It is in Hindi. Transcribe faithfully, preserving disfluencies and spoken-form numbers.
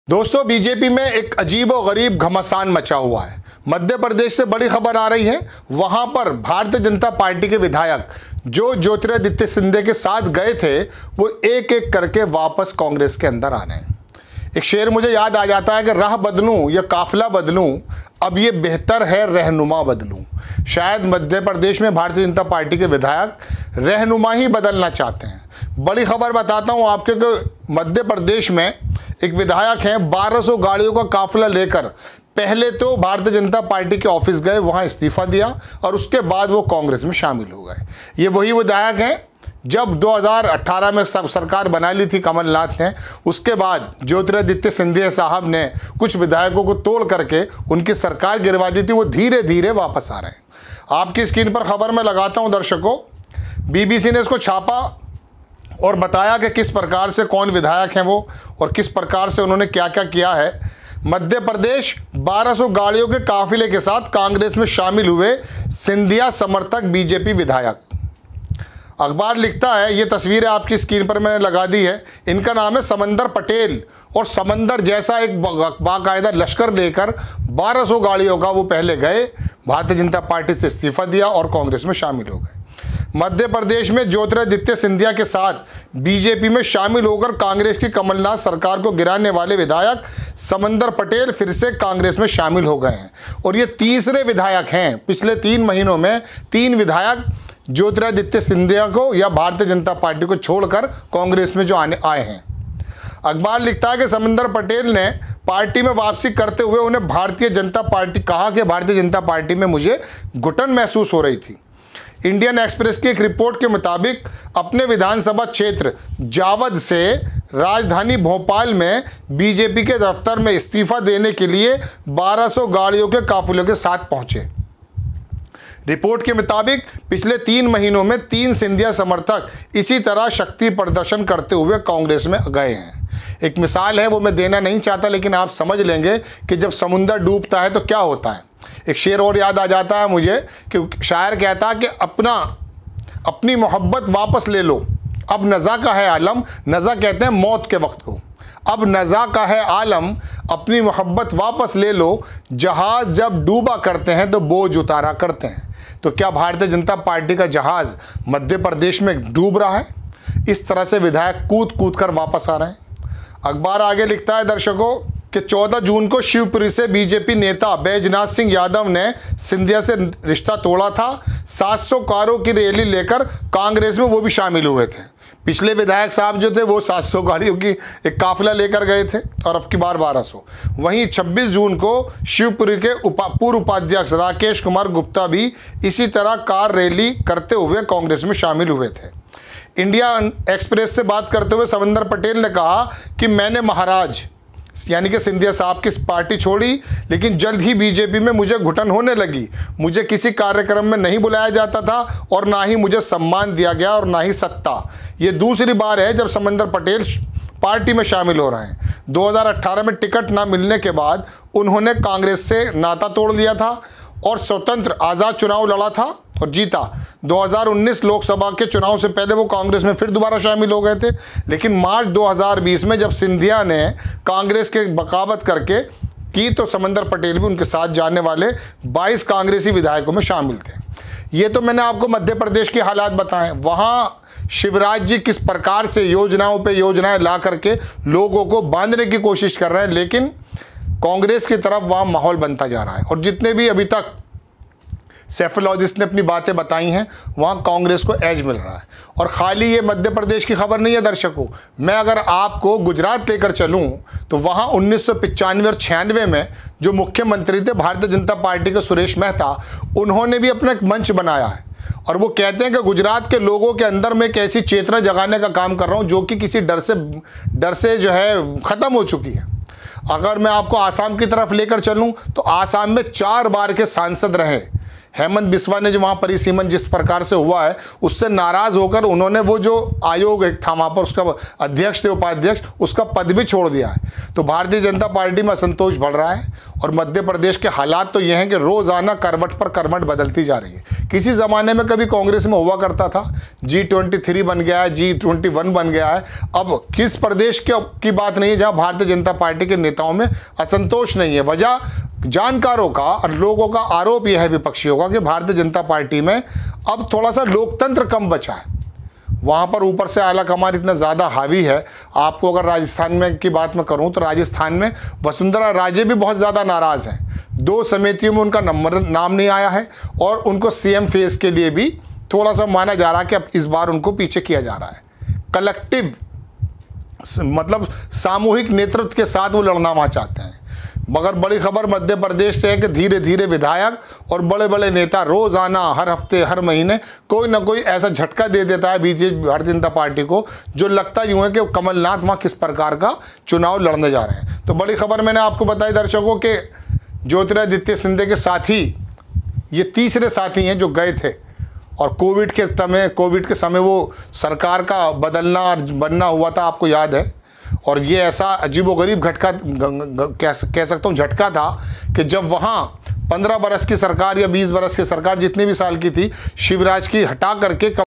दोस्तों, बीजेपी में एक अजीब और गरीब घमासान मचा हुआ है। मध्य प्रदेश से बड़ी खबर आ रही है। वहां पर भारतीय जनता पार्टी के विधायक जो ज्योतिरादित्य सिंधिया के साथ गए थे, वो एक एक करके वापस कांग्रेस के अंदर आ रहे हैं। एक शेर मुझे याद आ जाता है कि राह बदलूं या काफिला बदलूं, अब ये बेहतर है रहनुमा बदलूं। शायद मध्य प्रदेश में भारतीय जनता पार्टी के विधायक रहनुमा ही बदलना चाहते हैं। बड़ी खबर बताता हूं आपके कि मध्य प्रदेश में एक विधायक हैं, बारह सौ गाड़ियों का काफिला लेकर पहले तो भारतीय जनता पार्टी के ऑफिस गए, वहां इस्तीफा दिया और उसके बाद वो कांग्रेस में शामिल हो गए। ये वही विधायक हैं जब दो हज़ार अठारह में सब सरकार बना ली थी कमलनाथ ने, उसके बाद ज्योतिरादित्य सिंधिया साहब ने कुछ विधायकों को तोड़ करके उनकी सरकार गिरवा दी थी। वो धीरे धीरे वापस आ रहे हैं। आपकी स्क्रीन पर खबर मैं लगाता हूं दर्शकों। बीबीसी ने इसको छापा और बताया कि किस प्रकार से कौन विधायक हैं वो और किस प्रकार से उन्होंने क्या क्या किया है। मध्य प्रदेश बारह सौ गाड़ियों के काफिले के साथ कांग्रेस में शामिल हुए सिंधिया समर्थक बीजेपी विधायक। अखबार लिखता है, ये तस्वीरें आपकी स्क्रीन पर मैंने लगा दी है। इनका नाम है समंदर पटेल और समंदर जैसा एक बाकायदा लश्कर लेकर बारह सौ गाड़ियों का वो पहले गए, भारतीय जनता पार्टी से इस्तीफा दिया और कांग्रेस में शामिल हो गए। मध्य प्रदेश में ज्योतिरादित्य सिंधिया के साथ बीजेपी में शामिल होकर कांग्रेस की कमलनाथ सरकार को गिराने वाले विधायक समंदर पटेल फिर से कांग्रेस में शामिल हो गए हैं और ये तीसरे विधायक हैं। पिछले तीन महीनों में तीन विधायक ज्योतिरादित्य सिंधिया को या भारतीय जनता पार्टी को छोड़कर कांग्रेस में जो आने आए हैं। अखबार लिखता है कि समंदर पटेल ने पार्टी में वापसी करते हुए उन्हें भारतीय जनता पार्टी कहा कि भारतीय जनता पार्टी में मुझे घुटन महसूस हो रही थी। इंडियन एक्सप्रेस की एक रिपोर्ट के मुताबिक अपने विधानसभा क्षेत्र जावद से राजधानी भोपाल में बीजेपी के दफ्तर में इस्तीफा देने के लिए बारह सौ गाड़ियों के काफिलों के साथ पहुंचे। रिपोर्ट के मुताबिक पिछले तीन महीनों में तीन सिंधिया समर्थक इसी तरह शक्ति प्रदर्शन करते हुए कांग्रेस में गए हैं। एक मिसाल है, वो मैं देना नहीं चाहता, लेकिन आप समझ लेंगे कि जब समुंदर डूबता है तो क्या होता है। एक शेर और याद आ जाता है मुझे कि शायर कहता है कि अपना अपनी मोहब्बत वापस ले लो, अब नज़ा का है आलम। नज़ा कहते हैं मौत के वक्त को। अब नज़ा का है आलम, अपनी मोहब्बत वापस ले लो। जहाज़ जब डूबा करते हैं तो बोझ उतारा करते हैं। तो क्या भारतीय जनता पार्टी का जहाज़ मध्य प्रदेश में डूब रहा है? इस तरह से विधायक कूद कूद कर वापस आ रहे हैं। अखबार आगे लिखता है दर्शकों कि चौदह जून को शिवपुरी से बीजेपी नेता बैजनाथ सिंह यादव ने सिंधिया से रिश्ता तोड़ा था। सात सौ कारों की रैली लेकर कांग्रेस में वो भी शामिल हुए थे। पिछले विधायक साहब जो थे वो सात सौ गाड़ियों की एक काफिला लेकर गए थे और अब की बार बारह सौ। वहीं छब्बीस जून को शिवपुरी के उपा पूर्व उपाध्यक्ष राकेश कुमार गुप्ता भी इसी तरह कार रैली करते हुए कांग्रेस में शामिल हुए थे। इंडिया एक्सप्रेस से बात करते हुए समंदर पटेल ने कहा कि मैंने महाराज यानी कि सिंधिया साहब की पार्टी छोड़ी, लेकिन जल्द ही बीजेपी में मुझे घुटन होने लगी। मुझे किसी कार्यक्रम में नहीं बुलाया जाता था और ना ही मुझे सम्मान दिया गया और ना ही सत्ता। ये दूसरी बार है जब समंदर पटेल पार्टी में शामिल हो रहे हैं। दो हज़ार अठारह में टिकट ना मिलने के बाद उन्होंने कांग्रेस से नाता तोड़ लिया था और स्वतंत्र आज़ाद चुनाव लड़ा था और जीता। दो हज़ार उन्नीस लोकसभा के चुनाव से पहले वो कांग्रेस में फिर दोबारा शामिल हो गए थे, लेकिन मार्च दो हज़ार बीस में जब सिंधिया ने कांग्रेस के बगावत करके की तो समंदर पटेल भी उनके साथ जाने वाले बाईस कांग्रेसी विधायकों में शामिल थे। ये तो मैंने आपको मध्य प्रदेश के हालात बताएं। वहाँ शिवराज जी किस प्रकार से योजनाओं पर योजनाएं ला करके लोगों को बांधने की कोशिश कर रहे हैं, लेकिन कांग्रेस की तरफ वहाँ माहौल बनता जा रहा है। और जितने भी अभी तक सेफोलॉजिस्ट ने अपनी बातें बताई हैं, वहाँ कांग्रेस को एज मिल रहा है। और खाली ये मध्य प्रदेश की खबर नहीं है दर्शकों, मैं अगर आपको गुजरात लेकर चलूँ तो वहाँ उन्नीस सौ पचानवे और छियानवे में जो मुख्यमंत्री थे भारतीय जनता पार्टी के सुरेश मेहता, उन्होंने भी अपना एक मंच बनाया है और वो कहते हैं कि गुजरात के लोगों के अंदर मैं एक ऐसी चेतना जगाने का काम कर रहा हूँ जो कि किसी डर से डर से जो है ख़त्म हो चुकी है। अगर मैं आपको आसाम की तरफ लेकर चलूँ तो आसाम में चार बार के सांसद रहे हेमंत बिस्वा ने जो वहाँ परिसीमन जिस प्रकार से हुआ है उससे नाराज होकर उन्होंने वो जो आयोग एक था वहाँ पर उसका अध्यक्ष थे उपाध्यक्ष उसका पद भी छोड़ दिया है। तो भारतीय जनता पार्टी में असंतोष बढ़ रहा है और मध्य प्रदेश के हालात तो ये हैं कि रोज़ाना करवट पर करवट बदलती जा रही है। किसी ज़माने में कभी कांग्रेस में हुआ करता था, जी ट्वेंटी थ्री बन गया है, जी ट्वेंटी वन बन गया है। अब किस प्रदेश के की बात नहीं है जहाँ भारतीय जनता पार्टी के नेताओं में असंतोष नहीं है। वजह जानकारों का और लोगों का आरोप यह है विपक्षियों का कि भारतीय जनता पार्टी में अब थोड़ा सा लोकतंत्र कम बचा है। वहाँ पर ऊपर से आला कमान इतना ज़्यादा हावी है। आपको अगर राजस्थान में की बात मैं करूँ तो राजस्थान में वसुंधरा राजे भी बहुत ज़्यादा नाराज़ हैं। दो समितियों में उनका नंबर नाम नहीं आया है और उनको सीएम फेस के लिए भी थोड़ा सा माना जा रहा है कि अब इस बार उनको पीछे किया जा रहा है। कलेक्टिव मतलब सामूहिक नेतृत्व के साथ वो लड़ना वहाँ चाहते हैं। मगर बड़ी खबर मध्य प्रदेश से है कि धीरे धीरे विधायक और बड़े बड़े नेता रोज़ाना हर हफ्ते हर महीने कोई ना कोई ऐसा झटका दे देता है बीजेपी भारतीय जनता पार्टी को जो लगता यूँ है कि कमलनाथ वहाँ किस प्रकार का चुनाव लड़ने जा रहे हैं। तो बड़ी खबर मैंने आपको बताई दर्शकों के ज्योतिरादित्य सिंधिया के साथी ये तीसरे साथी हैं जो गए थे और कोविड के समय कोविड के समय वो सरकार का बदलना और बनना हुआ था, आपको याद है। और ये ऐसा अजीबोगरीब घटका कह सकता हूँ झटका था कि जब वहाँ पंद्रह बरस की सरकार या बीस बरस की सरकार जितनी भी साल की थी शिवराज की हटा करके